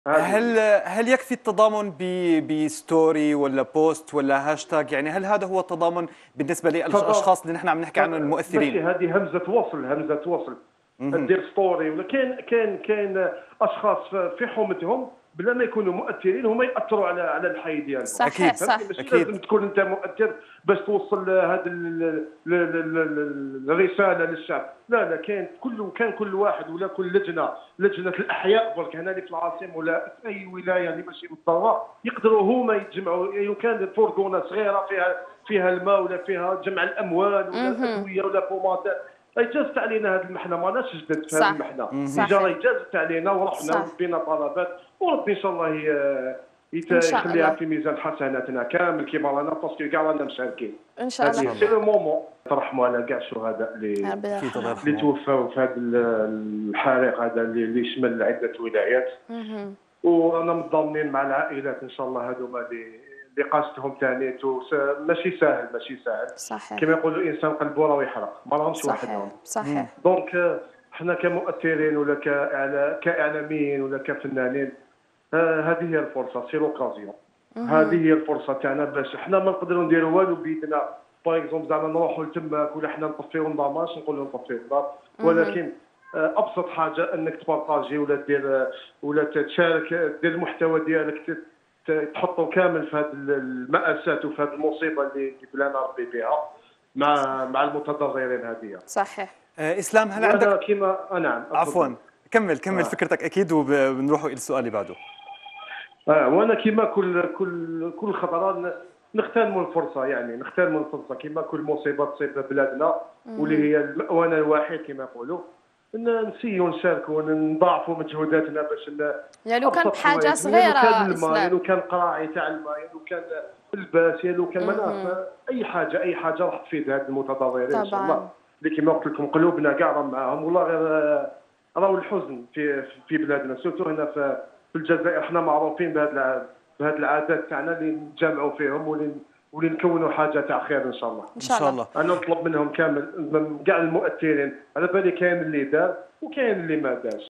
هل هذه هل يكفي التضامن بستوري ولا بوست ولا هاشتاج؟ يعني هل هذا هو التضامن بالنسبة تضاد للأشخاص اللي نحن عم نحكي عنهم ماشي، المؤثرين؟ هذه همزه وصل، همزه وصل. مهم. دير ستوري ولا كاين اشخاص في حومتهم بلا ما يكونوا مؤثرين هما ياثروا على الحي ديالهم. صحيح أكيد فهمتي؟ صح. ماشي أكيد. لازم تكون انت مؤثر باش توصل هذه الرساله للشعب. لا كان كل واحد ولا كل لجنه الاحياء برك هنا اللي في العاصمه ولا في اي ولايه اللي ماشي متطوره يقدروا هما يتجمعوا. لو كان فرقونه صغيره فيها الماء ولا فيها جمع الاموال ولا ادويه ولا بوماتات، جازت علينا هذه المحنه، ماناش جدد في هذه صح المحنه. ديجا صحيح جازت علينا ورحنا صح. ولبينا طلبات، وربي ان شاء الله إن شاء يخليها الله في ميزان حسناتنا كامل كيما رانا، باسكو كاع رانا مشاركين. إن شاء إن شاء الله. هذه سي الله. لو مومون ترحموا على كاع الشهداء ربي أكيد الله يرحمه. اللي يرحمهم. توفاوا في هذا الحريق هذا اللي شمل عده ولايات. مهم. ورانا متضامنين مع العائلات ان شاء الله هذوما اللي قاستهم ثاني ماشي ساهل، ماشي ساهل. صحيح كما يقولوا الانسان قلبه راه يحرق، ما راهمش صحيح وحدهم. صحيح. دونك احنا كمؤثرين ولا كاعلاميين ولا كفنانين، هذه هي الفرصه، سي لوكازيون. هذه هي الفرصه تاعنا باش احنا ما نقدروا نديروا والو بيدنا. باغ اكزومبل زعما نروحوا لتماك ولا احنا نطفيو النار، ماشي نقولوا نطفيو النار، ولكن ابسط حاجه انك تبارطاجي ولا دير ولا تشارك، دير المحتوى ديالك تحطه كامل في هذه المأساة وفي هذه المصيبه اللي بلانا ربي بها مع المتضررين هذه. صحيح. إسلام، هل وانا عندك؟ كيما نعم عفوا، اتفضل. كمل فكرتك أكيد وبنروحوا إلى السؤال اللي بعده. وانا كيما كل خطره نغتنموا الفرصه، يعني نغتنموا الفرصه كيما كل مصيبه تصيب بلادنا واللي هي المأوى الوحيد كما يقولوا، نسيو نشاركوا نضاعفوا مجهوداتنا باش يعني لو كان أبسط بحاجه حوايج. صغيره لو كان الماء، اسلام. لو كان قراعي تاع الماء، لو كان الباس، لو كان مناخ، اي حاجه راح تفيد هاد المتضررين ان شاء الله. طبعا. اللي كيما قلت لكم قلوبنا كاع راه معاهم، والله غير راهو الحزن في بلادنا، سورتو هنا في الجزائر. احنا معروفين بهذه العادات تاعنا اللي نتجمعوا فيهم واللي نكونوا حاجه تاع خير ان شاء الله. ان إن شاء شاء الله. الله. انا نطلب منهم كامل، من كاع المؤثرين، على بالي كاين اللي دار وكاين اللي ما دارش.